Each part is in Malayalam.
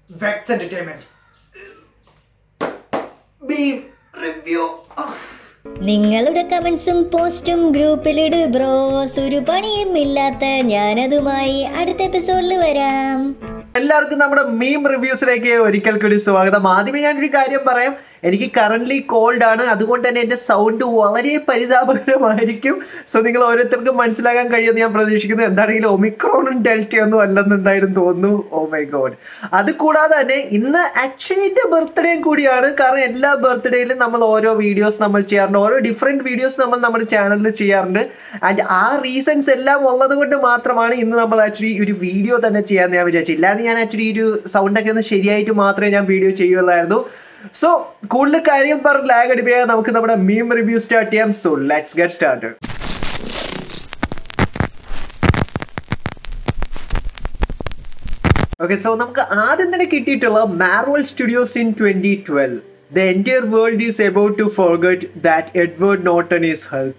Vex Entertainment. Beam review. നിങ്ങളുടെ കമന്റ്സും പോസ്റ്റും ഗ്രൂപ്പിലിട് ബ്രോസ്. ഒരു പണിയും ഇല്ലാത്ത ഞാനതുമായി അടുത്ത എപ്പിസോഡിൽ വരാം. എല്ലാവർക്കും നമ്മുടെ മീം റിവ്യൂസിലേക്ക് ഒരിക്കൽ കൂടി സ്വാഗതം. ആദ്യമേ ഞാനൊരു കാര്യം പറയാം, എനിക്ക് കറന്റ് കോൾഡ് ആണ്, അതുകൊണ്ട് തന്നെ എൻ്റെ സൗണ്ട് വളരെ പരിതാപകരമായിരിക്കും. സോ നിങ്ങൾ ഓരോരുത്തർക്കും മനസ്സിലാക്കാൻ കഴിയുമെന്ന് ഞാൻ പ്രതീക്ഷിക്കുന്നു. എന്താണെങ്കിലും ഒമിക്രോണും ഡെൽറ്റയൊന്നും അല്ലെന്ന് എന്തായാലും തോന്നുന്നു. Oh my god. അതുകൂടാതെ തന്നെ ഇന്ന് ആക്ച്വലി എൻ്റെ ബർത്ത്ഡേയും കൂടിയാണ്. കാരണം എല്ലാ ബർത്ത്ഡേയിലും നമ്മൾ ഓരോ വീഡിയോസ് നമ്മൾ ചെയ്യാറുണ്ട്, ഓരോ ഡിഫറെൻറ്റ് വീഡിയോസ് നമ്മൾ നമ്മുടെ ചാനലിൽ ചെയ്യാറുണ്ട്. ആൻഡ് ആ റീസൺസ് എല്ലാം ഉള്ളത് കൊണ്ട് മാത്രമാണ് ഇന്ന് നമ്മൾ ആക്ച്വലി ഒരു വീഡിയോ തന്നെ ചെയ്യാമെന്ന് ഞാൻ വിചാരിച്ചു. ഇല്ലാതെ ഞാൻ ആക്ച്വലി ഒരു സൗണ്ടൊക്കെ ഒന്ന് ശരിയായിട്ട് മാത്രമേ ഞാൻ വീഡിയോ ചെയ്യുകയുള്ളായിരുന്നു. സോ കൂടുതൽ കാര്യം പറഞ്ഞ് ലാഗ് അടിപ്പിക്കാൻ നമുക്ക് നമ്മുടെ മീം റിവ്യൂ സ്റ്റാർട്ട് ചെയ്യാം. So let's get started. Okay, so നമുക്ക് ആദ്യം തന്നെ കിട്ടിയിട്ടുള്ള Marvel Studios in 2012. The entire world is about to forget that Edward Norton is Hulk.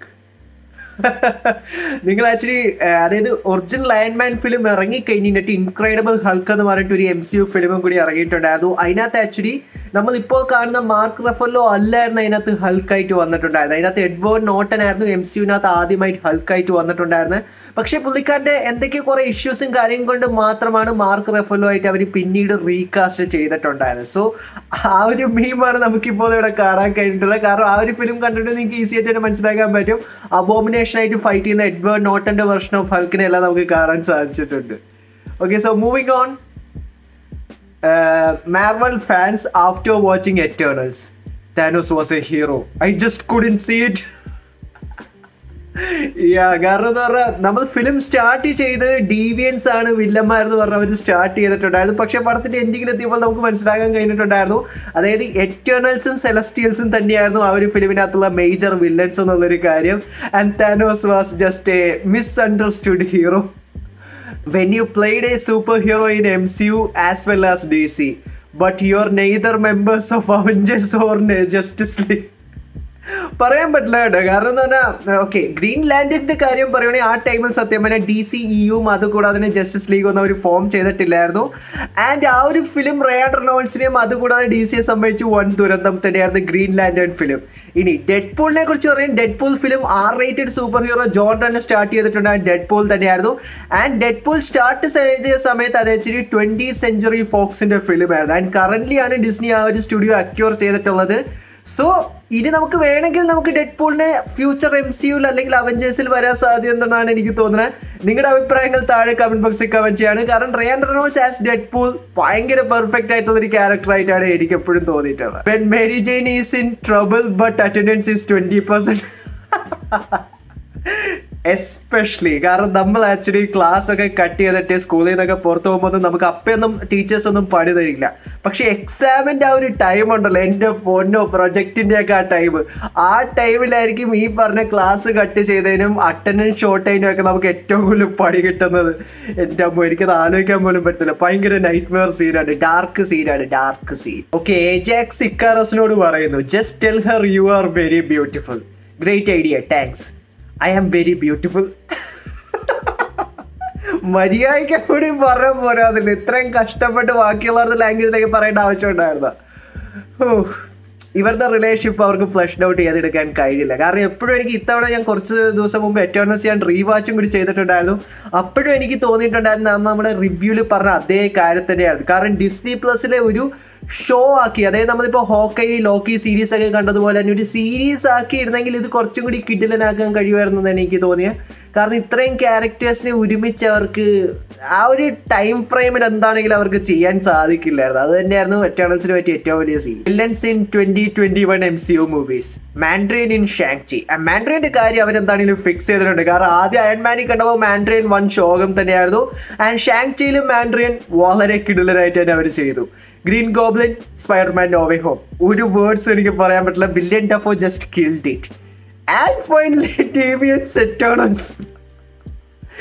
നിങ്ങൾ ആക്ച്വലി അതായത് ഒറിജിനൽ അയൺമാൻ ഫിലിം ഇറങ്ങിക്കഴിഞ്ഞിട്ട് ഇൻക്രെഡിബിൾ ഹൾക്ക് എന്ന് പറഞ്ഞിട്ട് ഒരു MCU ഫിലിമും കൂടി ഇറങ്ങിയിട്ടുണ്ടായിരുന്നു. അതിനകത്ത് ആക്ച്വലി നമ്മളിപ്പോൾ കാണുന്ന മാർക്ക് റഫല്ലോ അല്ലായിരുന്നു അതിനകത്ത് ഹൾക്കായിട്ട് വന്നിട്ടുണ്ടായിരുന്നത്. അതിനകത്ത് എഡ്വേർഡ് നോർട്ടൺ ആയിരുന്നു MCUവിനകത്ത് ആദ്യമായിട്ട് ഹൾക്കായിട്ട് വന്നിട്ടുണ്ടായിരുന്നത്. പക്ഷേ പുള്ളിക്കാരൻ്റെ എന്തൊക്കെയോ കുറേ ഇഷ്യൂസും കാര്യങ്ങളും കൊണ്ട് മാത്രമാണ് മാർക്ക് റഫല്ലോ ആയിട്ട് അവർ പിന്നീട് റീകാസ്റ്റ് ചെയ്തിട്ടുണ്ടായിരുന്നത്. സോ ആ ഒരു മീമാണ് നമുക്കിപ്പോൾ ഇവിടെ കാണാൻ കഴിഞ്ഞിട്ടുള്ളത്. കാരണം ആ ഒരു ഫിലിം കണ്ടിട്ട് നിങ്ങൾക്ക് ഈസി ആയിട്ട് തന്നെ മനസ്സിലാക്കാൻ പറ്റും അബോമിനേഷനായിട്ട് ഫൈറ്റ് ചെയ്യുന്ന എഡ്വേർഡ് നോർട്ടൻ്റെ വെർഷൻ ഓഫ് ഹൾക്കിനെ എല്ലാം നമുക്ക് കാണാൻ സാധിച്ചിട്ടുണ്ട്. Okay, so moving on. Marvel fans, after watching Eternals, Thanos was a hero. I just couldn't see it. കാരണം എന്ന് പറഞ്ഞാൽ നമ്മൾ ഫിലിം സ്റ്റാർട്ട് ചെയ്ത് ഡീവിയൻസ് ആണ് വില്ലന്മാരെന്ന് പറഞ്ഞാൽ അവർ സ്റ്റാർട്ട് ചെയ്തിട്ടുണ്ടായിരുന്നു. പക്ഷേ പടത്തിൻ്റെ എൻഡിങ്ങിൽ എത്തിയപ്പോൾ നമുക്ക് മനസ്സിലാക്കാൻ കഴിഞ്ഞിട്ടുണ്ടായിരുന്നു അതായത് എറ്റേണൽസും സെലസ്റ്റിയൽസും തന്നെയായിരുന്നു ആ ഒരു ഫിലിമിനകത്തുള്ള മേജർ വില്ലൻസ് എന്നുള്ളൊരു കാര്യം. And Thanos was just a misunderstood hero when you played a superhero in MCU as well as DC, but you're neither members of Avengers or Justice League. പറയാൻ പറ്റില്ല കേട്ടോ. കാരണം എന്ന് പറഞ്ഞാൽ ഓക്കെ, ഗ്രീൻ ലാൻഡറിൻ്റെ കാര്യം പറയുകയാണെങ്കിൽ ആ ടൈമിൽ സത്യം പറഞ്ഞാൽ DCEUം അതുകൂടാതെ തന്നെ ജസ്റ്റിസ് ലീഗ് ഒന്നും അവർ ഫോം ചെയ്തിട്ടില്ലായിരുന്നു. ആൻഡ് ആ ഒരു ഫിലിം റയാൻ റെനോൾഡ്സിനെയും അതുകൂടാതെ DCയെ സംബന്ധിച്ച് വൻ ദുരന്തം തന്നെയായിരുന്നു ഗ്രീൻ ലാൻഡേൺ ഫിലിം. ഇനി ഡെഡ്പൂളിനെ കുറിച്ച് പറയും, Deadpool film R-rated super hero genre തന്നെ സ്റ്റാർട്ട് ചെയ്തിട്ടുണ്ടായ ഡെഡ്പൂൾ തന്നെയായിരുന്നു. ആൻഡ് ഡെഡ്പൂൾ സ്റ്റാർട്ട് ചെയ്ത സമയത്ത് അത് ആക്ച്വലി 20th Century Foxന്റെ ഫിലിമായിരുന്നു. ആൻഡ് കറൻ്റ്ലി ആണ് ഡിസ്നി ആ ഒരു സ്റ്റുഡിയോ അക്യൂർ ചെയ്തിട്ടുള്ളത്. സോ ഇനി നമുക്ക് വേണമെങ്കിൽ നമുക്ക് ഡെഡ്പൂളിനെ ഫ്യൂച്ചർ MCUവിൽ അല്ലെങ്കിൽ അവഞ്ചേഴ്സിൽ വരാൻ സാധ്യത എന്തെന്നാണ് എനിക്ക് തോന്നുന്നത്. നിങ്ങളുടെ അഭിപ്രായങ്ങൾ താഴെ കമന്റ് ബോക്സിൽ കമന്റ് ചെയ്യാണ്. കാരണം റയാൻ റെനോൾഡ്സ് ആസ് ഡെഡ്പൂൾ ഭയങ്കര പെർഫെക്റ്റ് ആയിട്ടുള്ള ഒരു ക്യാരക്ടർ ആയിട്ടാണ് എനിക്ക് എപ്പോഴും തോന്നിയിട്ടുള്ളത്. When Mary Jane is in trouble but attendance is 20%. Especially കാരണം നമ്മൾ ആക്ച്വലി ക്ലാസ് ഒക്കെ കട്ട് ചെയ്തിട്ട് സ്കൂളിൽ നിന്നൊക്കെ പുറത്ത് പോകുമ്പോൾ നമുക്ക് അപ്പൊന്നും ടീച്ചേഴ്സ് ഒന്നും പണി തരില്ല. പക്ഷെ എക്സാമിൻ്റെ ആ ഒരു ടൈം ഉണ്ടല്ലോ, എൻ്റെ പൊന്നോ പ്രൊജക്റ്റിൻ്റെ ഒക്കെ ആ ടൈമിലായിരിക്കും ഈ പറഞ്ഞ ക്ലാസ് കട്ട് ചെയ്തതിനും അറ്റൻഡൻസ് ഷോർട്ട് ചെയ്യുന്നതിനും ഒക്കെ നമുക്ക് ഏറ്റവും കൂടുതൽ പണി കിട്ടുന്നത്. എൻ്റെ അമ്മ എനിക്കത് ആലോചിക്കാൻ പോലും പറ്റത്തില്ല. ഭയങ്കര നൈറ്റ്മെയർ സീനാണ്, ഡാർക്ക് സീൻ. ഓക്കെ, ഏജാക്സ് ഇക്കാറസിനോട് പറയുന്നു, just tell her you are very beautiful. Great idea, thanks. I am very beautiful. മര്യാദയ്ക്ക് കൂടി പറയാൻ പോരാതില്ല. ഇത്രയും കഷ്ടപ്പെട്ട് ബാക്കിയുള്ളവരുടെ ലാംഗ്വേജിലേക്ക് പറയേണ്ട ആവശ്യമുണ്ടായിരുന്നു. ഇവരുടെ റിലേഷൻഷിപ്പ് അവർക്ക് ഫ്ലഷ്ഡ് ഔട്ട് ചെയ്തെടുക്കാൻ കഴിയില്ല. കാരണം എപ്പോഴും എനിക്ക് ഇത്തവണ ഞാൻ കുറച്ച് ദിവസം മുമ്പ് എറ്റേണൽസ് ഞാൻ റീവാച്ചും കൂടി ചെയ്തിട്ടുണ്ടായിരുന്നു. അപ്പോഴും എനിക്ക് തോന്നിയിട്ടുണ്ടായിരുന്നു നമ്മുടെ റിവ്യൂവിൽ പറഞ്ഞ അതേ കാര്യം തന്നെയായിരുന്നു. കാരണം ഡിസ്നി പ്ലസിലെ ഒരു ഷോ ആക്കി, അതായത് നമ്മളിപ്പോൾ ഹോക്കൈ ലോക്കി സീരീസ് ഒക്കെ കണ്ടതുപോലെ തന്നെ ഒരു സീരീസ് ആക്കി ഇരുന്നെങ്കിൽ ഇത് കുറച്ചും കൂടി കിഡിലനാക്കാൻ കഴിയുമായിരുന്നു എന്ന് എനിക്ക് തോന്നിയത്. കാരണം ഇത്രയും ക്യാരക്ടേഴ്സിനെ ഒരുമിച്ച് അവർക്ക് ആ ഒരു ടൈം ഫ്രെയിമിൽ എന്താണെങ്കിലും അവർക്ക് ചെയ്യാൻ സാധിക്കില്ലായിരുന്നു. അത് തന്നെയായിരുന്നു എറ്റേണൽസിന് പറ്റിയ ഏറ്റവും വലിയ സീൻ. Villains in 2021 MCU movies. Mandarin in Shang Chi. മാൻഡ്രിൻ്റെ കാര്യം അവരെന്താണെങ്കിലും ഫിക്സ് ചെയ്തിട്ടുണ്ട്. കാരണം ആദ്യം അയൺമാനിൽ കണ്ടപ്പോൾ മാൻഡ്രിൻ വൺ ശോകം തന്നെയായിരുന്നു. ആൻഡ് ഷാങ്-ചിയിലും മാൻഡ്രിൻ വളരെ കിടിലനായിട്ട് തന്നെ അവർ ചെയ്തു. Green Goblin, Spiderman No Way Home. ഒരു വേർഡ്സ് എനിക്ക് പറയാൻ പറ്റില്ല. Willem Dafoe just killed it. And finally Deviants Eternals.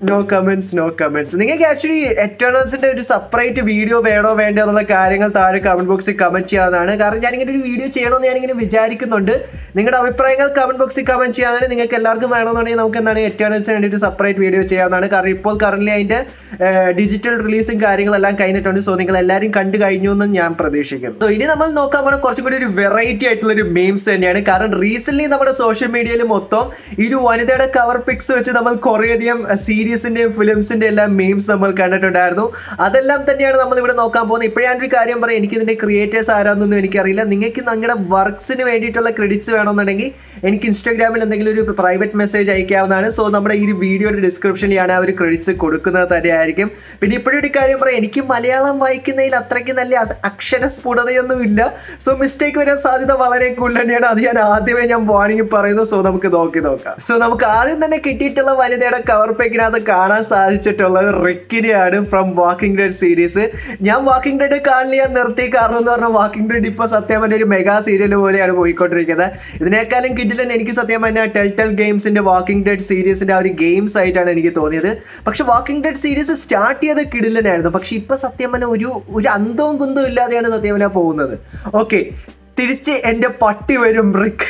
No comments. നിങ്ങൾക്ക് ആക്ച്വലി എറ്റേണൽസിന്റെ ഒരു സെപ്പറേറ്റ് വീഡിയോ വേണോ വേണ്ടോ എന്നുള്ള കാര്യങ്ങൾ താഴെ കമന്റ് ബോക്സിൽ കമന്റ് ചെയ്യാവുന്നതാണ്. കാരണം ഞാനിങ്ങനെ ഒരു വീഡിയോ ചെയ്യണമെന്ന് ഞാനിങ്ങനെ വിചാരിക്കുന്നുണ്ട്. നിങ്ങളുടെ അഭിപ്രായങ്ങൾ കമന്റ് ബോക്സിൽ കമന്റ് ചെയ്യാനാണ്. നിങ്ങൾക്ക് എല്ലാവർക്കും വേണമെന്നുണ്ടെങ്കിൽ നമുക്ക് എന്താണ് എറ്റേണൽസിന് വേണ്ടിയിട്ട് സെപ്പറേറ്റ് വീഡിയോ ചെയ്യാവുന്നതാണ്. കാരണം ഇപ്പോൾ കറന്റ് അതിന്റെ ഡിജിറ്റൽ റിലീസും കാര്യങ്ങളെല്ലാം കഴിഞ്ഞിട്ടുണ്ട്. സോ നിങ്ങൾ എല്ലാവരും കണ്ടു കഴിഞ്ഞു എന്ന് ഞാൻ പ്രതീക്ഷിക്കുന്നു. സോ ഇനി നമ്മൾ നോക്കാൻ പോകുന്ന കുറച്ചും കൂടി ഒരു വെറൈറ്റി ആയിട്ടുള്ള ഒരു മീംസ് തന്നെയാണ്. കാരണം റീസെന്റ് നമ്മുടെ സോഷ്യൽ മീഡിയയിൽ മൊത്തം ഈ ഒരു വനിതയുടെ കവർ പിക്സ് വെച്ച് നമ്മൾ കുറേയധികം സീരീസിന്റെയും ഫിലിംസിന്റെ എല്ലാം മീംസ് നമ്മൾ കണ്ടിട്ടുണ്ടായിരുന്നു. അതെല്ലാം തന്നെയാണ് നമ്മൾ ഇവിടെ നോക്കാൻ പോകുന്നത്. ഇപ്പോഴേ ഞാനൊരു കാര്യം പറയാം, എനിക്ക് ഇതിന്റെ ക്രിയേറ്റേഴ്സ് ആരാന്നൊന്നും എനിക്കറിയില്ല. നിങ്ങൾക്ക് നിങ്ങളുടെ വർക്ക്സിന് വേണ്ടിയിട്ടുള്ള ക്രെഡിറ്റ്സ് വേണമെന്നുണ്ടെങ്കിൽ എനിക്ക് ഇൻസ്റ്റാഗ്രാമിൽ എന്തെങ്കിലും ഒരു പ്രൈവറ്റ് മെസ്സേജ് അയക്കാവുന്നതാണ്. സോ നമ്മുടെ ഈ ഒരു വീഡിയോയുടെ ഡിസ്ക്രിപ്ഷനിൽ ഞാൻ ആ ഒരു ക്രെഡിറ്റ്സ് കൊടുക്കുന്നത് തന്നെയായിരിക്കും. പിന്നെ ഇപ്പോഴൊരു കാര്യം പറയാം, എനിക്ക് മലയാളം വായിക്കുന്നതിൽ അത്രയ്ക്ക് നല്ല അക്ഷര സ്ഫുടതയൊന്നും ഇല്ല. സോ മിസ്റ്റേക്ക് വരാൻ സാധ്യത വളരെ കൂടുതൽ തന്നെയാണ്. അത് ഞാൻ ആദ്യമേ വാണിംഗ് പറയുന്നു. സോ നമുക്ക് നോക്കാം. സോ നമുക്ക് ആദ്യം തന്നെ കിട്ടിയിട്ടുള്ള വനിതയുടെ കവർ പേക്കിനകത്ത് കാണാൻ സാധിച്ചിട്ടുള്ളത് റിക്കിനെയാണ് ഫ്രം വാക്കിംഗ് ഡെഡ് സീരീസ്. ഞാൻ വാക്കിംഗ് ഡെഡ് കാണില്ല നിർത്തി. കാരണം എന്ന് പറഞ്ഞാൽ വാക്കിംഗ് ഡെഡ് ഇപ്പോൾ സത്യം പറഞ്ഞ ഒരു മെഗാ സീരിയൽ പോലെയാണ് പോയിക്കൊണ്ടിരിക്കുന്നത്. ഇതിനേക്കാളും കിട്ടില്ല എനിക്ക് സത്യം പറഞ്ഞാൽ ടെൽറ്റൽ ഗെയിംസിന്റെ വാക്കിംഗ് ഡെഡ് സീരീസിന്റെ ആ ഒരു ഗെയിംസ് ആയിട്ടാണ് എനിക്ക് തോന്നിയത്. പക്ഷെ വാക്കിംഗ് ഡെഡ് സീരീസ് സ്റ്റാർട്ട് ചെയ്ത കിടിലനായിരുന്നു. പക്ഷെ ഇപ്പൊ സത്യം പറഞ്ഞാൽ ഒരു അന്തവും കുന്തവും ഇല്ലാതെയാണ് സത്യം പറഞ്ഞാൽ പോകുന്നത്. ഓക്കെ, തിരിച്ച് എൻ്റെ പട്ടി വരും റിക്ക്.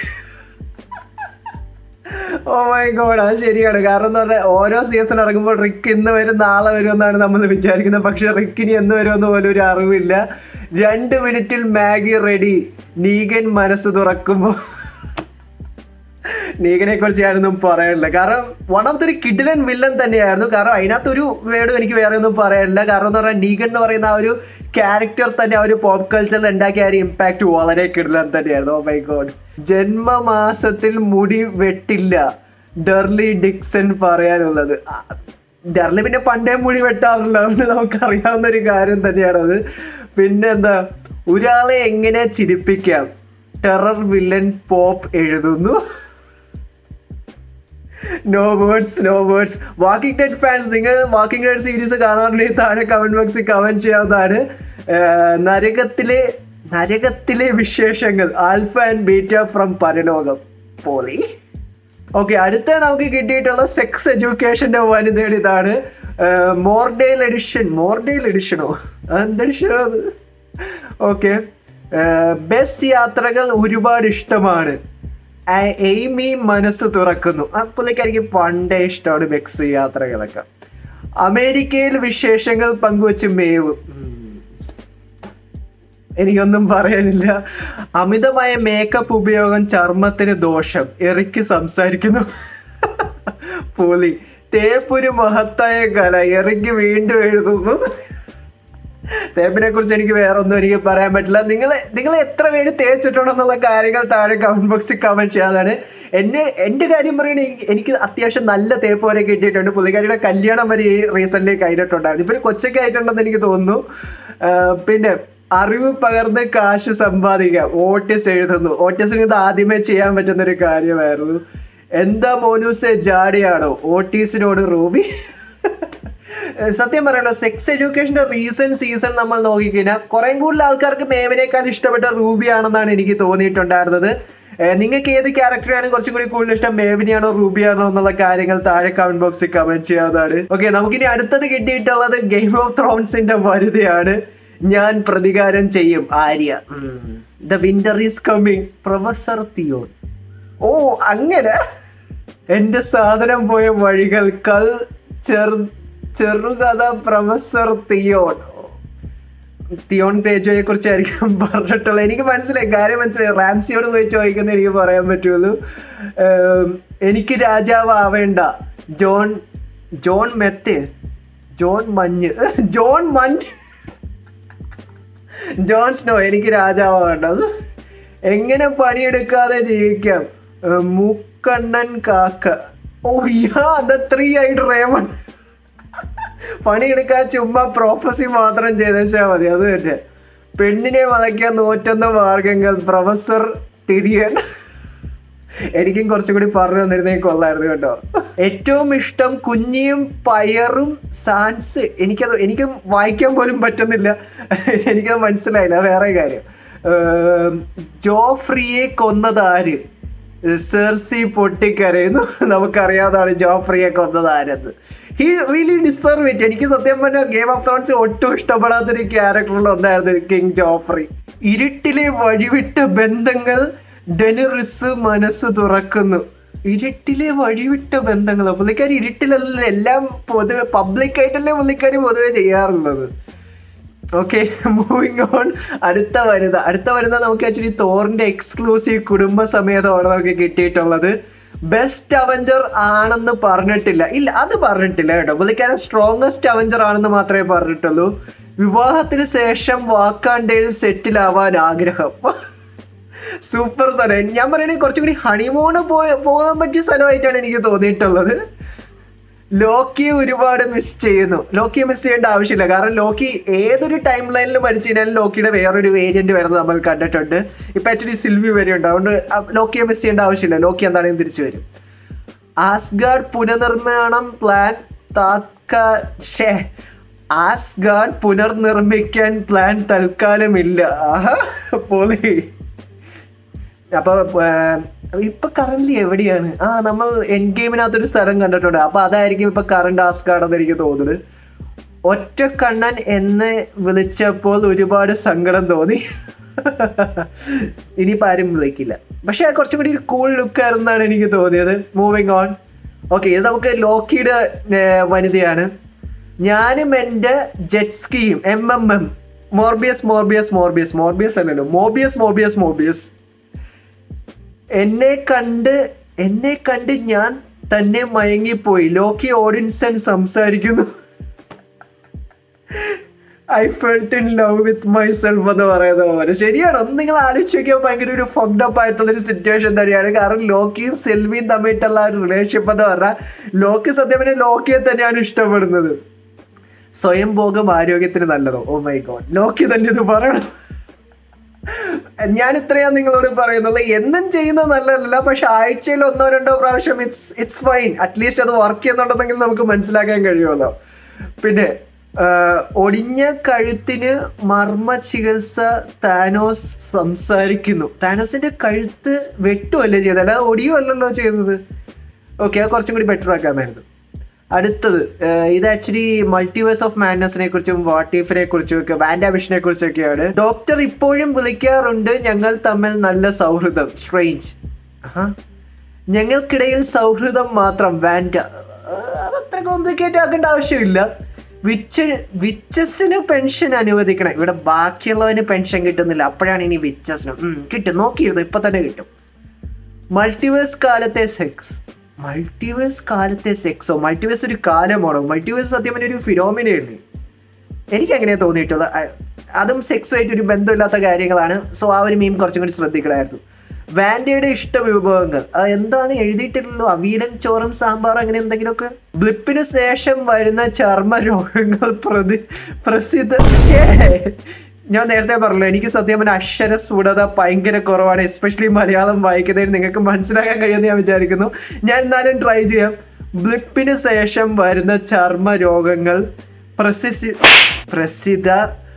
ഓ മൈ ഗോഡ്, അത് ശരിയാണ്. കാരണം എന്ന് പറഞ്ഞാൽ ഓരോ സീസൺ ഇറങ്ങുമ്പോൾ റിക്ക് ഇന്ന് വരും നാളെ വരുമെന്നാണ് നമ്മൾ വിചാരിക്കുന്നത്. പക്ഷെ റിക്കിന് എന്ന് വരുമെന്ന് പോലും ഒരു അറിവില്ല. 2 മിനിറ്റിൽ മാഗി റെഡി. നീഗൻ മനസ്സ് തുറക്കുമ്പോൾ നീഗനെ കുറിച്ച് ഞാനൊന്നും പറയാനില്ല. കാരണം വൺ ഓഫ് ദി കിഡിലൻ വില്ലൻ തന്നെയായിരുന്നു. കാരണം അതിനകത്തൊരു വേർഡും എനിക്ക് വേറെ ഒന്നും പറയാനില്ല. കാരണം എന്ന് പറഞ്ഞാൽ നീഗൻ എന്ന് പറയുന്ന ആ ഒരു ക്യാരക്ടർ തന്നെ ആ ഒരു പോപ്പ് കൾച്ചറിൽ ഉണ്ടാക്കിയ ആ ഒരു ഇമ്പാക്ട് വളരെ കിഡിലൻ തന്നെയായിരുന്നു. ഓ മൈ ഗോഡ്. ജന്മമാസത്തിൽ മുടി വെട്ടില്ല, ഡർലി ഡിക്സൺ പറയാനുള്ളത്. ഡർലി പിന്നെ പണ്ടേ മുടി വെട്ടാറില്ല, അതുകൊണ്ട് നമുക്കറിയാവുന്ന ഒരു കാര്യം തന്നെയാണത്. പിന്നെന്താ, ഒരാളെ എങ്ങനെ ചിരിപ്പിക്കാം, ടെറർ വില്ലൻ പോപ്പ് എഴുതുന്നു. No words. Walking Dead fans, നിങ്ങൾ വാക്കിംഗ് ഡെഡ് സീരീസ് കാണാറുണ്ടെങ്കിൽ താഴെ കമന്റ് ബോക്സിൽ കമന്റ് ചെയ്യാവുന്നതാണ്. നരകത്തിലെ വിശേഷങ്ങൾ, ആൽഫ ആൻഡ് ബീറ്റ ഫ്രം പരലോകം. പോളി. ഓക്കെ, അടുത്ത നമുക്ക് കിട്ടിയിട്ടുള്ള സെക്സ് എഡ്യൂക്കേഷന്റെ വനിതയുടെ ഇതാണ്. മോർഡെയിൽ എഡിഷനോ എന്തെഡിഷനോ അത്. ഓക്കെ, ബസ് യാത്രകൾ ഒരുപാട് ഇഷ്ടമാണ്, എയ്മി മനസ്സ് തുറക്കുന്നു. പുള്ളിക്കാരിക്ക് പണ്ടേ ഇഷ്ടമാണ് ബസ് യാത്രകളൊക്കെ. അമേരിക്കയിൽ വിശേഷങ്ങൾ പങ്കുവച്ച് മേവ്. എനിക്കൊന്നും പറയാനില്ല. അമിതമായ മേക്കപ്പ് ഉപയോഗം ചർമ്മത്തിന് ദോഷം, എറിക്ക് സംസാരിക്കുന്നു. പുലി. തേപ്പൊരു മഹത്തായ കല, എറിക്ക് വീണ്ടും എഴുതുന്നു. തേപ്പിനെ കുറിച്ച് എനിക്ക് വേറെ ഒന്നും എനിക്ക് പറയാൻ പറ്റില്ല. നിങ്ങൾ എത്ര പേര് തേച്ചിട്ടുണ്ടെന്നുള്ള കാര്യങ്ങൾ താഴെ കമന്റ് ബോക്സിൽ കമന്റ് ചെയ്യാതാണ്. എൻ്റെ കാര്യം പറയുകയാണെങ്കിൽ എനിക്ക് അത്യാവശ്യം നല്ല തേപ്പ് വരെ കിട്ടിയിട്ടുണ്ട്. പുള്ളിക്കാരിയുടെ കല്യാണം വരെ റീസെന്റ് കഴിഞ്ഞിട്ടുണ്ടായിരുന്നു. ഇപ്പൊ കൊച്ചൊക്കെ ആയിട്ടുണ്ടെന്ന് എനിക്ക് തോന്നുന്നു. പിന്നെ അറിവ് പകർന്ന് കാശ് സമ്പാദിക്കാം, ഓട്ടിസ് എഴുതുന്നു. ഓട്ടിസിന് ഇത് ആദ്യമേ ചെയ്യാൻ പറ്റുന്നൊരു കാര്യമായിരുന്നു. എന്താ മോനൂസെ ജാടിയാണോ, ഓട്ടീസിനോട് റൂബി. സത്യം പറയാലോ, സെക്സ് എഡ്യൂക്കേഷന്റെ സീസൺ നമ്മൾ നോക്കിക്കഴിഞ്ഞാൽ കുറെ കൂടുതൽ ആൾക്കാർക്ക് മേവിനേക്കാൾ ഇഷ്ടപ്പെട്ട റൂബി ആണെന്നാണ് എനിക്ക് തോന്നിയിട്ടുണ്ടായിരുന്നത്. നിങ്ങൾക്ക് ഏത് ക്യാരക്ടറാണ് കുറച്ചും കൂടി കൂടുതൽ ഇഷ്ടം, മേവിനെയാണോ റൂബിയാണോ എന്നുള്ള കാര്യങ്ങൾ താഴെ കമന്റ് ബോക്സിൽ കമന്റ് ചെയ്യാവുന്നതാണ്. ഓക്കെ, നമുക്കിനി അടുത്തത് കിട്ടിയിട്ടുള്ളത് ഗെയിം ഓഫ് ത്രോൺസിന്റെ വനിതയാണ്. ഞാൻ പ്രതികാരം ചെയ്യും, Arya. The winter is coming, professor Theon. ഓ അങ്ങനെ. എന്റെ സാധനം പോയ വഴികൾ, ചെറുകഥ, പ്രൊഫസർ തിയോൺ തേജോയെ കുറിച്ചായിരിക്കും പറഞ്ഞിട്ടുള്ളത്. എനിക്ക് മനസ്സിലായി, കാര്യം മനസ്സിലായി. റാംസിയോട് പോയി ചോദിക്കുന്ന എനിക്ക് പറയാൻ പറ്റുള്ളൂ. എനിക്ക് രാജാവ് ആവേണ്ട, ജോൺ സ്നോ. എനിക്ക് രാജാവ് വേണ്ടത്. എങ്ങനെ പണിയെടുക്കാതെ ജീവിക്കാം, മൂക്കണ്ണൻ കാക്ക. Oh yeah, the 3-eyed Raymond. പണിയെടുക്കാൻ ചുമ്മാ പ്രൊഫസി മാത്രം ചെയ്താൽ മതി, അത് തന്നെ. പെണ്ണിനെ വളയ്ക്കാൻ 101 മാർഗങ്ങൾ, പ്രൊഫസർ ടിരിയൻ. എനിക്കും കുറച്ചും കൂടി പറഞ്ഞു തന്നിരുന്നേ കൊള്ളായിരുന്നു കേട്ടോ. ഏറ്റവും ഇഷ്ടം കുഞ്ഞിയും പയറും സാൻസ്. എനിക്ക് വായിക്കാൻ പോലും പറ്റുന്നില്ല, എനിക്കത് മനസ്സിലായില്ല. വേറെ കാര്യം, ജോഫ്രിയെ കൊന്നതാര്, സെർസി പൊട്ടിക്കരയുന്നു. നമുക്കറിയാവുന്നതാണ് ജോഫ്രിയെ കൊന്നതാരെന്ന്. He really deserve it. എനിക്ക് സത്യം പറഞ്ഞാൽ ഗെയിം ഓഫ് ത്രോൺസ് ഒട്ടും ഇഷ്ടപ്പെടാത്തൊരു ക്യാരക്ടറിൽ ഒന്നായിരുന്നു കിങ് ജോഫ്രി. ഇരുട്ടിലെ വഴിവിട്ട ബന്ധങ്ങൾ ഡെനറിസ് മനസ്സ് തുറക്കുന്നു. ഇരുട്ടിലെ വഴിവിട്ട ബന്ധങ്ങൾ. പുള്ളിക്കാരി ഇരുട്ടിലല്ല, എല്ലാം പൊതുവെ പബ്ലിക്കായിട്ടല്ലേ പുള്ളിക്കാരി പൊതുവെ ചെയ്യാറുള്ളത്. Okay, moving on. അടുത്ത വരുന്ന നമുക്ക് ആക്ച്വലി തോറിന്റെ എക്സ്ക്ലൂസീവ് കുടുംബസമേതമാണ് നമുക്ക് കിട്ടിയിട്ടുള്ളത്. ബെസ്റ്റ് അവഞ്ചർ ആണെന്ന് പറഞ്ഞിട്ടില്ല. ഇല്ല, അത് പറഞ്ഞിട്ടില്ല കേട്ടോ. പുള്ളിക്കാരൻ സ്ട്രോങ്ങസ്റ്റ് അവഞ്ചർ ആണെന്ന് മാത്രമേ പറഞ്ഞിട്ടുള്ളൂ. വിവാഹത്തിന് ശേഷം വാക്കാണ്ടയിൽ സെറ്റിൽ ആവാൻ ആഗ്രഹം. സൂപ്പർ സ്ഥലം. ഞാൻ പറയുന്നത് കുറച്ചും കൂടി ഹണിമൂണ് പോകാൻ പറ്റിയ സ്ഥലമായിട്ടാണ് എനിക്ക് തോന്നിയിട്ടുള്ളത്. ലോക്കിയെ ഒരുപാട് മിസ് ചെയ്യുന്നു. ലോക്കിയെ മിസ് ചെയ്യേണ്ട ആവശ്യമില്ല, കാരണം ലോക്കി ഏതൊരു ടൈം ലൈനിൽ മരിച്ചു കഴിഞ്ഞാലും ലോക്കിയുടെ വേറൊരു വേരിയന്റ് വരുന്നത് നമ്മൾ കണ്ടിട്ടുണ്ട്. ഇപ്പം ആക്ച്വലി സിൽവി വരെയുണ്ട്. അതുകൊണ്ട് ലോക്കിയെ മിസ് ചെയ്യേണ്ട ആവശ്യമില്ല. ലോക്കി എന്താണെങ്കിലും തിരിച്ചു വരും. ആസ്ഗാർഡ് പുനർനിർമ്മാണം പ്ലാൻ ആസ്ഗാർഡ് പുനർനിർമ്മിക്കാൻ പ്ലാൻ തൽക്കാലമില്ല. പോളി. അപ്പൊ ഇപ്പൊ കറന്റ് എവിടെയാണ്? നമ്മൾ എൻഡ് ഗെയിമിനകത്തൊരു സ്ഥലം കണ്ടിട്ടുണ്ട്. അപ്പൊ അതായിരിക്കും ഇപ്പൊ കറണ്ട് ആസ്ഗാർഡ് എന്ന് എനിക്ക് തോന്നുന്നത്. ഒറ്റക്കണ്ണൻ എന്നെ വിളിച്ചപ്പോൾ ഒരുപാട് സങ്കടം തോന്നി. ഇനിയിപ്പോൾ ആരും വിളിക്കില്ല. പക്ഷെ കുറച്ചും കൂടി ഒരു കൂൾ ലുക്ക് ആയിരുന്നാണ് എനിക്ക് തോന്നിയത്. Moving on. ഓക്കെ, ഇത് നമുക്ക് ലോക്കിയുടെ വനിതയാണ്. ഞാനും എൻ്റെ ജെറ്റ് സ്കീയും മോർബിയസ് അല്ലല്ലോ, എന്നെ കണ്ട് ഞാൻ തന്നെ മയങ്ങിപ്പോയി. ലോക്കി ഓഡിയൻസൻ സംസാരിക്കുന്നു. I felt in love with myself എന്ന് പറയുന്ന പോലെ. ശരിയാണ്. ഒന്ന് നിങ്ങൾ ആലോചിച്ച് നോക്കിയാൽ ഭയങ്കര ഒരു ഫക്ഡ് അപ്പ് ആയിട്ടുള്ളൊരു സിറ്റുവേഷൻ തന്നെയാണ്. കാരണം ലോക്കിയും സെൽവിയും തമ്മിലുള്ള ഒരു റിലേഷൻഷിപ്പ് എന്ന് പറഞ്ഞാൽ ലോക്കി സത്യം പറഞ്ഞാൽ ലോക്കിയെ തന്നെയാണ് ഇഷ്ടപ്പെടുന്നത്. സ്വയം ഭോഗം ആരോഗ്യത്തിന് നല്ലതോ? ഓ മൈ ഗോഡ്, ലോക്കി തന്നെ ഇത് പറയണം. ഞാൻ ഇത്രയാണ് നിങ്ങളോട് പറയുന്നത്. എന്നും ചെയ്യുന്നത് നല്ലതല്ല, പക്ഷെ ആഴ്ചയിൽ 1-2 പ്രാവശ്യം ഇറ്റ്സ് ഫൈൻ. അറ്റ്ലീസ്റ്റ് അത് വർക്ക് ചെയ്യുന്നുണ്ടെന്നെങ്കിൽ നമുക്ക് മനസ്സിലാക്കാൻ കഴിയുമല്ലോ. പിന്നെ ഒടിഞ്ഞ കഴുത്തിന് മർമ്മ ചികിത്സ. താനോസ് സംസാരിക്കുന്നു. താനോസിന്റെ കഴുത്ത് വെട്ടുമല്ലേ ചെയ്തത്, അല്ലാതെ ഒടിയുമല്ലല്ലോ ചെയ്യുന്നത്. ഓക്കെ, അത് കുറച്ചും കൂടി ബെറ്റർ ആക്കാമായിരുന്നു. അടുത്തത് ഇത് ആക്ച്വലി മൾട്ടിവേഴ്സ് ഓഫ് മാഡ്നസിനെ കുറിച്ചും വാട്ട് ഇഫിനെ കുറിച്ചും ഒക്കെ വാൻഡാവിഷനെ കുറിച്ചൊക്കെയാണ്. ഡോക്ടർ ഇപ്പോഴും വിളിക്കാറുണ്ട് ഞങ്ങൾ തമ്മിൽ നല്ല സൗഹൃദം. സ്ട്രേഞ്ച്. ഞങ്ങൾക്കിടയിൽ സൗഹൃദം മാത്രം. വാൻഡ അതത്ര കോംപ്ലിക്കേറ്റ് ആക്കേണ്ട ആവശ്യമില്ല. വിച്ചസിന് പെൻഷൻ അനുവദിക്കണം. ഇവിടെ ബാക്കിയുള്ളവന് പെൻഷൻ കിട്ടുന്നില്ല, അപ്പോഴാണ് ഇനി വിച്ചസിനും കിട്ടും. നോക്കിയിരുന്നു, ഇപ്പൊ തന്നെ കിട്ടും. മൾട്ടിവേഴ്സ് കാലത്തെ സെക്സോ? മൾട്ടിവേഴ്സ് ഒരു കാലമാണോ? മൾട്ടിവേഴ്സ് സത്യം പറഞ്ഞ ഒരു ഫിനോമിനയല്ലേ? എനിക്ക് അങ്ങനെ തോന്നിയിട്ടുള്ളത്. അതും സെക്സുമായിട്ട് ഒരു ബന്ധമില്ലാത്ത കാര്യങ്ങളാണ്. സോ ആ ഒരു മീം കുറച്ചും കൂടി ശ്രദ്ധിക്കണമായിരുന്നു. വാൻഡയുടെ ഇഷ്ട വിഭവങ്ങൾ എന്താണ് എഴുതിയിട്ടുള്ളൂ? അവിയലും ചോറും സാമ്പാർ അങ്ങനെ എന്തെങ്കിലുമൊക്കെ. ബ്ലിപ്പിന് ശേഷം വരുന്ന ചർമ്മ രോഗങ്ങൾ പ്രസിദ്ധ. ഞാൻ നേരത്തെ പറഞ്ഞല്ലോ, എനിക്ക് സത്യം പറഞ്ഞാൽ അക്ഷരസ്ഫുടത ഭയങ്കര കുറവാണ്. എസ്പെഷ്യലി മലയാളം വായിക്കുന്നതിന് നിങ്ങൾക്ക് മനസ്സിലാക്കാൻ കഴിയുമെന്ന് ഞാൻ വിചാരിക്കുന്നു. ഞാൻ എന്നാലും ട്രൈ ചെയ്യാം. ബ്ലിപ്പിന് ശേഷം വരുന്ന ചർമ്മ രോഗങ്ങൾ പ്രസിദ്ധ.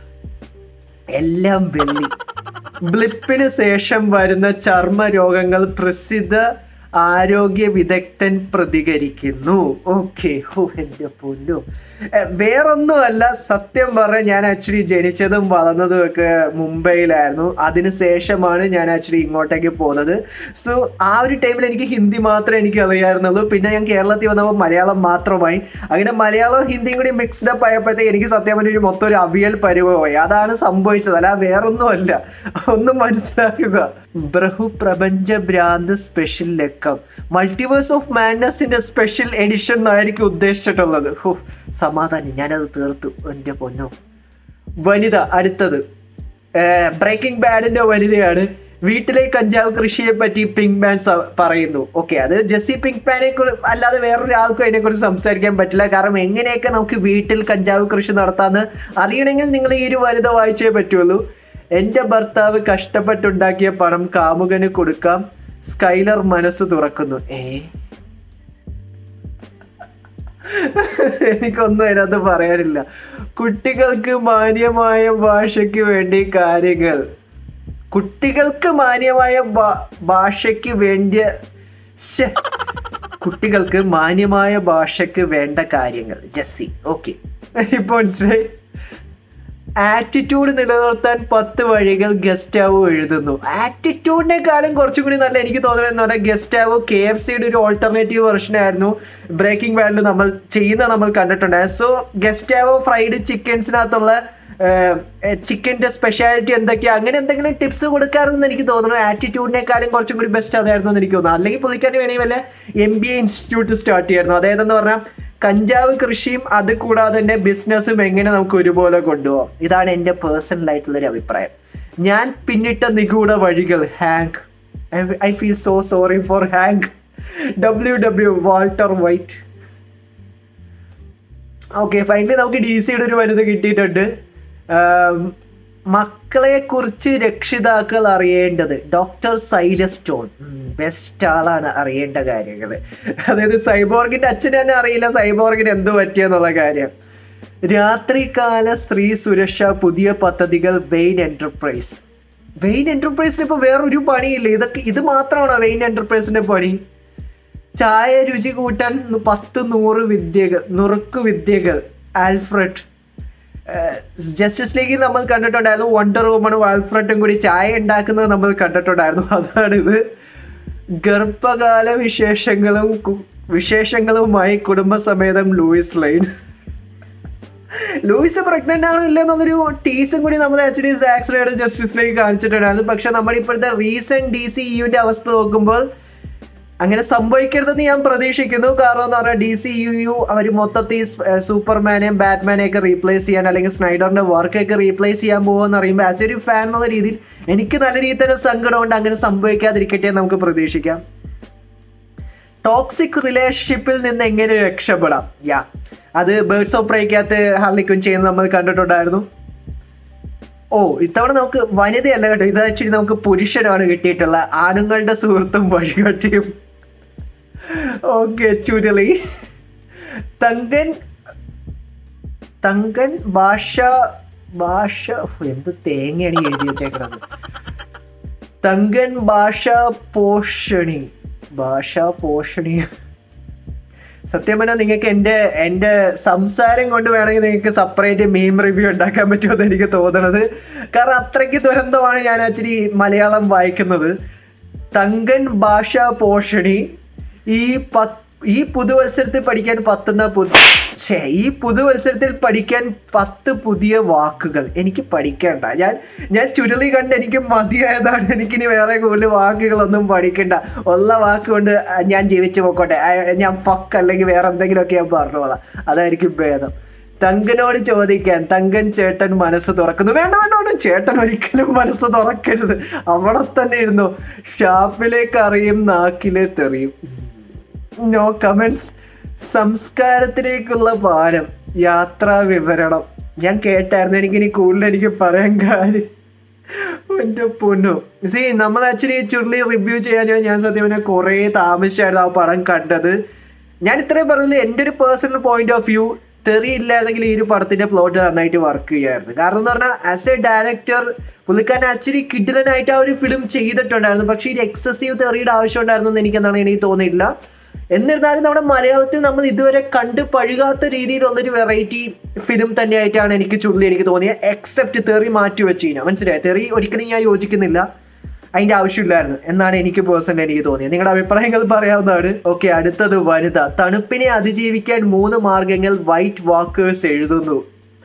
എല്ലാം വെള്ളി. ബ്ലിപ്പിന് ശേഷം വരുന്ന ചർമ്മ രോഗങ്ങൾ പ്രസിദ്ധ ആരോഗ്യ വിദഗ്ധൻ പ്രതികരിക്കുന്നു. ഓക്കെ. എൻ്റെ പൊന്നു, വേറൊന്നുമല്ല. സത്യം പറഞ്ഞാൽ ഞാൻ ആക്ച്വലി ജനിച്ചതും വളർന്നതും ഒക്കെ മുംബൈയിലായിരുന്നു. അതിനുശേഷമാണ് ഞാൻ ആക്ച്വലി ഇങ്ങോട്ടേക്ക് പോകുന്നത്. സോ ആ ഒരു ടൈമിൽ എനിക്ക് ഹിന്ദി മാത്രമേ എനിക്ക് അറിയാമായിരുന്നുള്ളൂ. പിന്നെ ഞാൻ കേരളത്തിൽ വന്നപ്പോൾ മലയാളം മാത്രമായി. അങ്ങനെ മലയാളവും ഹിന്ദിയും കൂടി മിക്സ്ഡ് അപ്പ് ആയപ്പോഴത്തേക്ക് എനിക്ക് സത്യം പറഞ്ഞ മൊത്തം ഒരു അവിയൽ പരുവമായി. അതാണ് സംഭവിച്ചത്, അല്ല വേറൊന്നുമല്ല. ഒന്നും മനസ്സിലാക്കുക. ബഹുപ്രപഞ്ച ഭ്രാന്ത് സ്പെഷ്യൽ ലക്കം. മൾട്ടിവേഴ്സ് ഓഫ് മാഡ്നസിന്റെ സ്പെഷ്യൽ എഡിഷൻ എന്നായിരിക്കും ഉദ്ദേശിച്ചിട്ടുള്ളത്. സമാധാനം, ഞാനത് തീർത്തു. എൻ്റെ പൊന്നോ. വനിത. അടുത്തത് ബ്രേക്കിംഗ് ബാഡിന്റെ വനിതയാണ്. വീട്ടിലെ കഞ്ചാവ് കൃഷിയെ പറ്റി പിങ്ക് മാൻ പറയുന്നു. ഓക്കെ, അത് ജെസ്സി പിങ്ക് മാനെ അല്ലാതെ വേറൊരാൾക്കും അതിനെക്കുറിച്ച് സംസാരിക്കാൻ പറ്റില്ല. കാരണം എങ്ങനെയൊക്കെ നമുക്ക് വീട്ടിൽ കഞ്ചാവ് കൃഷി നടത്താമെന്ന് അറിയണമെങ്കിൽ നിങ്ങൾ ഈ ഒരു വനിത വായിച്ചേ പറ്റുള്ളൂ. എൻ്റെ ഭർത്താവ് കഷ്ടപ്പെട്ടുണ്ടാക്കിയ പണം കാമുകന് കൊടുക്കാം. സ്കൈലർ മനസ്സ് തുറക്കുന്നു. എനിക്കൊന്നും അതിനകത്ത് പറയാനില്ല. കുട്ടികൾക്ക് മാന്യമായ ഭാഷയ്ക്ക് വേണ്ടി കാര്യങ്ങൾ. കുട്ടികൾക്ക് മാന്യമായ ഭാഷയ്ക്ക് വേണ്ടിയ കുട്ടികൾക്ക് മാന്യമായ ഭാഷയ്ക്ക് വേണ്ട കാര്യങ്ങൾ. ജെസ്സി, ഓക്കെ, ഇപ്പോൾ മനസ്സിലായി. ആറ്റിറ്റ്യൂഡ് നിലനിർത്താൻ 10 വഴികൾ ഗസ്റ്റാവോ എഴുതുന്നു. ആറ്റിറ്റ്യൂഡിനെക്കാളും കുറച്ചും കൂടി നല്ല എനിക്ക് തോന്നുന്നത് എന്ന് പറഞ്ഞാൽ ഗസ്റ്റാവോ KFCയുടെ ഒരു ഓൾട്ടർനേറ്റീവ് വെർഷൻ ആയിരുന്നു ബ്രേക്കിംഗ് ബാഡിൽ നമ്മൾ കണ്ടിട്ടുണ്ടായിരുന്നു. സോ ഗസ്റ്റാവോ ഫ്രൈഡ് ചിക്കൻസിനകത്തുള്ള ചിക്കൻ്റെ സ്പെഷ്യാലിറ്റി എന്തൊക്കെയാണ്, അങ്ങനെ എന്തെങ്കിലും ടിപ്സ് കൊടുക്കാറെന്ന് എനിക്ക് തോന്നുന്നു. ആറ്റിറ്റ്യൂഡിനേക്കാളും കുറച്ചും കൂടി ബെസ്റ്റ് അതായിരുന്നു എന്ന് എനിക്ക് തോന്നുന്നു. അല്ലെങ്കിൽ പുള്ളിക്കാരന് വേണമെങ്കിൽ വല്ല MBA ഇൻസ്റ്റിറ്റ്യൂട്ട് സ്റ്റാർട്ട് ചെയ്യായിരുന്നു. അതായതെന്ന് പറഞ്ഞാൽ കഞ്ചാവ് കൃഷിയും അത് കൂടാതെ തന്നെ ബിസിനസ്സും എങ്ങനെ നമുക്ക് ഒരുപോലെ കൊണ്ടുപോകാം. ഇതാണ് എൻ്റെ പേഴ്സണലായിട്ടുള്ളൊരു അഭിപ്രായം. ഞാൻ പിന്നിട്ട നിഗൂഢ വഴികൾ. Hank, I feel so sorry for Hank. WW Walter White. Okay, finally നമുക്ക് DCയുടെ ഒരു വനിത കിട്ടിയിട്ടുണ്ട്. മക്കളെ കുറിച്ച് രക്ഷിതാക്കൾ അറിയേണ്ടത്. ഡോക്ടർ സൈലസ് സ്റ്റോൺ, ബെസ്റ്റ് ആളാണ് അറിയേണ്ട കാര്യങ്ങൾ. അതായത് സൈബോർഗിന്റെ അച്ഛനെ തന്നെ അറിയില്ല സൈബോർഗിന് എന്ത് പറ്റിയെന്നുള്ള കാര്യം. രാത്രികാല സ്ത്രീ സുരക്ഷ പുതിയ പദ്ധതികൾ. Vein enterprise. വെയിൻ എന്റർപ്രൈസിന് ഇപ്പോൾ വേറൊരു പണിയില്ല. ഇത് മാത്രമാണോ വെയിൻ എന്റർപ്രൈസിന്റെ പണി? ചായ രുചി കൂട്ടാൻ 10 നുറുക്കു വിദ്യകൾ. ആൽഫ്രഡ്. ജസ്റ്റിസ് ലീഗിൽ നമ്മൾ കണ്ടിട്ടുണ്ടായിരുന്നു വണ്ടർ വുമണും ആൽഫ്രഡും കൂടി ചായ ഉണ്ടാക്കുന്നത് നമ്മൾ കണ്ടിട്ടുണ്ടായിരുന്നു. അതാണിത്. ഗർഭകാല വിശേഷങ്ങളുമായി കുടുംബസമേതം ലൂയിസ് ലൈൻ. ലൂയിസ് പ്രഗ്നന്റ് ആണോ ഇല്ലെന്നൊരു ടീസും കൂടി നമ്മൾ actually Zack Snyder Justice League കാണിച്ചിട്ടുണ്ടായിരുന്നു. പക്ഷെ നമ്മുടെ ഇപ്പോഴത്തെ റീസെന്റ് DCEUവിന്റെ അവസ്ഥ നോക്കുമ്പോൾ അങ്ങനെ സംഭവിക്കരുതെന്ന് ഞാൻ പ്രതീക്ഷിക്കുന്നു. കാരണം എന്ന് പറഞ്ഞാൽ DCEU അവർ മൊത്തത്തിൽ സൂപ്പർമാനെയും ബാറ്റ്മാനെയൊക്കെ റീപ്ലേസ് ചെയ്യാൻ അല്ലെങ്കിൽ സ്നൈഡറിന്റെ വർക്കൊക്കെ റീപ്ലേസ് ചെയ്യാൻ പോകുമെന്ന് പറയുമ്പോൾ ആസ് ഒരു ഫാൻ എന്നുള്ള രീതിയിൽ എനിക്ക് നല്ല രീതിയിൽ തന്നെ സങ്കടമുണ്ട്. അങ്ങനെ സംഭവിക്കാതിരിക്കട്ടെ നമുക്ക് പ്രതീക്ഷിക്കാം. ടോക്സിക് റിലേഷൻഷിപ്പിൽ നിന്ന് എങ്ങനെ രക്ഷപ്പെടാം? അത് ബേർഡ്സ് ഓഫ് പ്രേക്കകത്ത് ഹാർലി ക്വിൻ ചെയ്യുന്നത് നമ്മൾ കണ്ടിട്ടുണ്ടായിരുന്നു. ഇത്തവണ നമുക്ക് വനിതയല്ല കേട്ടോ, ഇത് ആക്ച്വലി നമുക്ക് പുരുഷനാണ് കിട്ടിയിട്ടുള്ള ആണുങ്ങളുടെ സുഹൃത്തും വഴികാട്ടിയും. ഓക്കെ, ചുരുളി. തങ്കൻ ഭാഷ എന്ത് തേങ്ങയാണ് എഴുതി വെച്ചേക്കുന്നത്. തങ്കൻ ഭാഷാ പോഷണി. സത്യം പറഞ്ഞാൽ നിങ്ങൾക്ക് എൻ്റെ സംസാരം കൊണ്ട് വേണമെങ്കിൽ നിങ്ങൾക്ക് സെപ്പറേറ്റ് മീം റിവ്യൂ ഉണ്ടാക്കാൻ പറ്റുമെന്ന് എനിക്ക് തോന്നുന്നത്. കാരണം അത്രയ്ക്ക് ദുരന്തമാണ് ഞാൻ ആക്ച്വലി മലയാളം വായിക്കുന്നത്. തങ്കൻ ഭാഷാ പോഷണി. ഈ പുതുവത്സരത്തിൽ പഠിക്കാൻ 10 പുതിയ വാക്കുകൾ. എനിക്ക് പഠിക്കണ്ട, ഞാൻ ചുരുളി കണ്ട് എനിക്ക് മതിയായതാണ്. എനിക്കിനി വേറെ കൂടുതൽ വാക്കുകളൊന്നും പഠിക്കണ്ട. ഉള്ള വാക്കുകൊണ്ട് ഞാൻ ജീവിച്ചു പോയിക്കോട്ടെ. ഞാൻ ഫക്ക് അല്ലെങ്കിൽ വേറെ എന്തെങ്കിലുമൊക്കെ ഞാൻ പറഞ്ഞോളാം, അതായിരിക്കും ഭേദം. തങ്കനോട് ചോദിക്കാൻ. തങ്കൻ ചേട്ടൻ മനസ്സ് തുറക്കുന്നു. വേണ്ട, ചേട്ടൻ ഒരിക്കലും മനസ്സ് തുറക്കരുത്. അവിടെ തന്നെ ഇരുന്നു. ഷാപ്പിലേക്ക് അറിയും, നാക്കിലെ തെറിയും. No comments. സംസ്കാരത്തിലേക്കുള്ള പാലം. യാത്രാ വിവരണം. ഞാൻ കേട്ടായിരുന്നു. എനിക്കിനി കൂടുതൽ പറയാൻ കാര്യം എൻ്റെ പൊന്നു. നമ്മൾ ആക്ച്വലി ചുരുളി റിവ്യൂ ചെയ്യാൻ ഞാൻ സത്യം പറഞ്ഞാൽ കുറേ താമസിച്ചായിരുന്നു ആ പടം കണ്ടത്. ഞാൻ ഇത്രയും പറഞ്ഞില്ല, എൻ്റെ ഒരു പേഴ്സണൽ പോയിന്റ് ഓഫ് വ്യൂ തെറി ഇല്ലായിരുന്നെങ്കിൽ ഈ ഒരു പടത്തിൻ്റെ പ്ലോട്ട് നന്നായിട്ട് വർക്ക് ചെയ്യായിരുന്നു. കാരണം എന്ന് പറഞ്ഞാൽ ആസ് എ ഡയറക്ടർ പുള്ളിക്കാരൻ ആക്ച്വലി കിഡിലനായിട്ട് ആ ഒരു ഫിലിം ചെയ്തിട്ടുണ്ടായിരുന്നു. പക്ഷേ ഇത് എക്സസീവ് തെറിയുടെ ആവശ്യം ഉണ്ടായിരുന്നു എന്ന് എനിക്ക് തോന്നിയിട്ടില്ല. എന്നിരുന്നാലും നമ്മുടെ മലയാളത്തിൽ നമ്മൾ ഇതുവരെ കണ്ട് പഴുകാത്ത രീതിയിലുള്ളൊരു വെറൈറ്റി ഫിലിം തന്നെയായിട്ടാണ് എനിക്ക് തോന്നിയത്. എക്സെപ്റ്റ് തെറി മാറ്റി വെച്ച് കഴിഞ്ഞാൽ. മനസ്സിലായി, തെറി ഒരിക്കലും ഞാൻ യോജിക്കുന്നില്ല, അതിൻ്റെ ആവശ്യമില്ലായിരുന്നു എന്നാണ് എനിക്ക് പേഴ്സണലി തോന്നിയത്. നിങ്ങളുടെ അഭിപ്രായങ്ങൾ പറയാവുന്നതാണ്. ഓക്കെ, അടുത്തത് വനിത. തണുപ്പിനെ അതിജീവിക്കാൻ 3 മാർഗങ്ങൾ വൈറ്റ് വാക്കേഴ്സ് എഴുതുന്നു.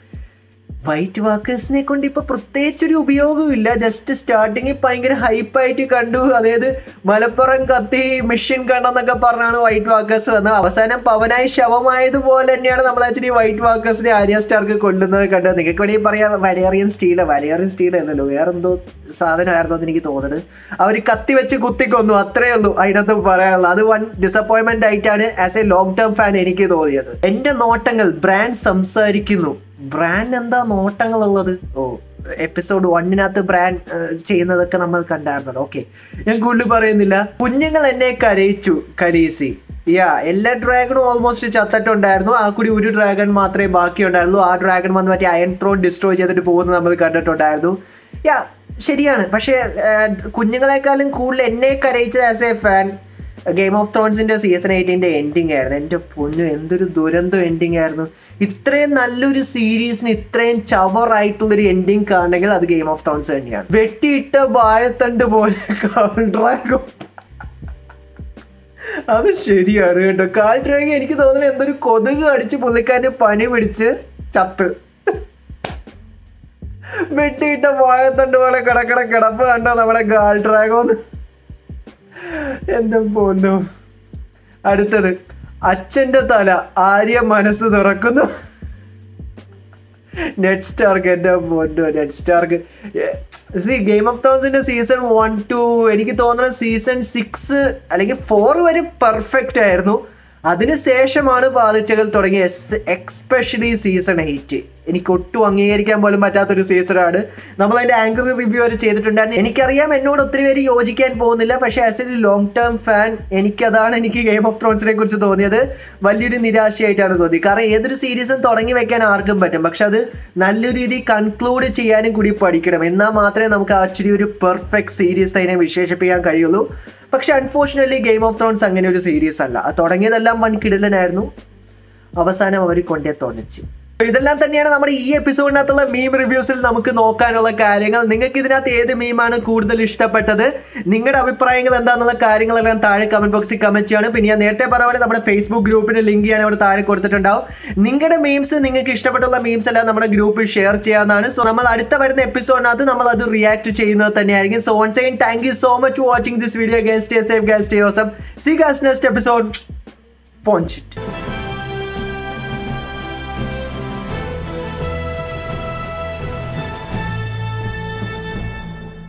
വൈറ്റ് വാക്കേഴ്സിനെ കൊണ്ട് ഇപ്പോൾ പ്രത്യേകിച്ചൊരു ഉപയോഗമില്ല. ജസ്റ്റ് സ്റ്റാർട്ടിങ്ങിൽ ഭയങ്കര ഹൈപ്പായിട്ട് കണ്ടു. അതായത് മലപ്പുറം കത്തി മിഷൻ കണ്ടെന്നൊക്കെ പറഞ്ഞാണ് വൈറ്റ് വാക്കേഴ്സ് വന്നത്. അവസാനം പവനായി ശവമായതുപോലെ തന്നെയാണ് നമ്മൾ ആക്ച്വലി വൈറ്റ് വാക്കേഴ്സിനെ ആര്യ സ്റ്റാർക്ക് കൊല്ലുന്നത് കണ്ടത്. നിങ്ങൾക്ക് വേണമെങ്കിൽ പറയാം വാലേറിയൻ സ്റ്റീൽ അല്ലല്ലോ, വേറെന്തോ സാധനമായിരുന്നു എന്ന് എനിക്ക് തോന്നുന്നത്. അവർ കത്തി വെച്ച് കുത്തിക്കൊന്നു, അത്രയേ ഉള്ളൂ അതിനകത്ത് പറയാനുള്ളത്. അത് വൺ ഡിസപ്പോയിൻമെന്റ് ആയിട്ടാണ് as a long term fan എനിക്ക് തോന്നിയത്. എൻ്റെ നോട്ടങ്ങൾ. ബ്രാൻഡ് സംസാരിക്കുന്നു. ബ്രാൻഡ് എന്താ നോട്ടങ്ങളുള്ളത്? എപ്പിസോഡ് 1 ബ്രാൻഡ് ചെയ്യുന്നതൊക്കെ നമ്മൾ കണ്ടായിരുന്നല്ലോ. ഓക്കെ, ഞാൻ കൂടുതൽ പറയുന്നില്ല. കുഞ്ഞുങ്ങൾ എന്നെ കരീസി. എല്ലാ ഡ്രാഗണും ഓൾമോസ്റ്റ് ചത്തിട്ടുണ്ടായിരുന്നു. ആ കൂടി ഒരു ഡ്രാഗൺ മാത്രമേ ബാക്കി ഉണ്ടായിരുന്നു. ആ ഡ്രാഗൺ വന്ന് മറ്റേ അയൺ ത്രോൺ ഡിസ്ട്രോയ് ചെയ്തിട്ട് പോകുന്നത് നമ്മൾ കണ്ടിട്ടുണ്ടായിരുന്നു. ശരിയാണ്. പക്ഷേ കുഞ്ഞുങ്ങളെക്കാളും കൂടുതൽ എന്നെ കരയിച്ചത് as a fan Game of ത്രോൺസിൻ്റെ സീസൺ 8 എൻഡിങ് ആയിരുന്നു. എൻ്റെ പൊന്നു, എന്തൊരു ദുരന്തം എൻഡിങ് ആയിരുന്നു. ഇത്രയും നല്ലൊരു സീരീസിന് ഇത്രയും ചവറായിട്ടുള്ളൊരു എൻഡിങ് കാണണമെങ്കിൽ അത് ഗെയിം ഓഫ് ത്രോൺസ് തന്നെയാണ്. വെട്ടിയിട്ട വായത്തണ്ട് പോലെ കാൾഡ്രാഗൺ, അത് ശരിയാണ് കേട്ടോ. കാൾഡ്രാഗൺ എനിക്ക് തോന്നുന്നു എന്തൊരു കൊതുക് അടിച്ച് പുള്ളിക്കാരന് പനി പിടിച്ച് ചത്ത്. വെട്ടിയിട്ട വായത്തണ്ട് പോലെ കിടപ്പ് കണ്ടോ നമ്മുടെ കാൾഡ്രാഗൺ. എൻ്റെ പൊന്നു. അടുത്തത്, അച്ഛൻ്റെ തല ആര്യ മനസ്സ് തുറക്കുന്നു. നെഡ് സ്റ്റാർക്ക്, എൻ്റെ പൊന്നു നെഡ് സ്റ്റാർക്ക്. ഗെയിം ഓഫ് ത്രോൺസിൻ്റെ സീസൺ 1 to എനിക്ക് തോന്നുന്നത് സീസൺ 6 അല്ലെങ്കിൽ 4 വരെ പെർഫെക്റ്റ് ആയിരുന്നു. അതിനുശേഷമാണ് പാതിച്ചകൾ തുടങ്ങിയ എക്സ്പെഷ്യലി സീസൺ 8 എനിക്ക് ഒട്ടും അംഗീകരിക്കാൻ പോലും പറ്റാത്തൊരു സീസണാണ്. നമ്മളതിൻ്റെ ആങ്കർ റിവ്യൂ വരെ ചെയ്തിട്ടുണ്ടായിരുന്നു. എനിക്കറിയാം എന്നോട് ഒത്തിരി പേര് യോജിക്കാൻ പോകുന്നില്ല, പക്ഷേ as a long term fan എനിക്ക് ഗെയിം ഓഫ് ത്രോൺസിനെ കുറിച്ച് തോന്നിയത് വലിയൊരു നിരാശയായിട്ടാണ് തോന്നിയത്. കാരണം ഏതൊരു സീരീസും തുടങ്ങി വെക്കാൻ ആർക്കും പറ്റും, പക്ഷെ അത് നല്ലൊരു രീതിയിൽ കൺക്ലൂഡ് ചെയ്യാനും കൂടി പഠിക്കണം. എന്നാൽ മാത്രമേ നമുക്ക് ആക്ച്വലി ഒരു പെർഫെക്റ്റ് സീരീസ് തന്നെ വിശേഷിപ്പിക്കാൻ കഴിയുള്ളൂ. പക്ഷെ അൺഫോർച്ചുനേറ്റ്ലി ഗെയിം ഓഫ് ത്രോൺസ് അങ്ങനെ ഒരു സീരീസ് അല്ല. അത് തുടങ്ങിയതെല്ലാം വൻ കിടിലനായിരുന്നു, അവസാനം അവർ കൊണ്ടേ തോന്നിച്ച്. ഇതെല്ലാം തന്നെയാണ് നമ്മുടെ ഈ എപ്പിസോഡിനകത്തുള്ള മീം റിവ്യൂസിൽ നമുക്ക് നോക്കാനുള്ള കാര്യങ്ങൾ. നിങ്ങൾക്ക് ഇതിനകത്ത് ഏത് മീമാണ് കൂടുതൽ ഇഷ്ടപ്പെട്ടത്, നിങ്ങളുടെ അഭിപ്രായങ്ങൾ എന്താണെന്നുള്ള കാര്യങ്ങളെല്ലാം താഴെ കമന്റ് ബോക്സിൽ കമന്റ് ചെയ്യാണ്. പിന്നെ ഞാൻ നേരത്തെ പറഞ്ഞ പോലെ നമ്മുടെ ഫേസ്ബുക്ക് ഗ്രൂപ്പിന് ലിങ്ക് ഞാൻ അവിടെ താഴെ കൊടുത്തിട്ടുണ്ടാവും. നിങ്ങളുടെ മീംസ്, നിങ്ങൾക്ക് ഇഷ്ടപ്പെട്ടുള്ള മീംസ് എല്ലാം നമ്മുടെ ഗ്രൂപ്പിൽ ഷെയർ ചെയ്യാവുന്നതാണ്. സോ നമ്മൾ അടുത്ത വരുന്ന എപ്പിസോഡിനകത്ത് നമ്മൾ അത് റിയാക്ട് ചെയ്യുന്നത് തന്നെയായിരിക്കും. So once again thank you so much for watching this video. Stay safe guys, stay awesome. See you guys next episode. Punch it.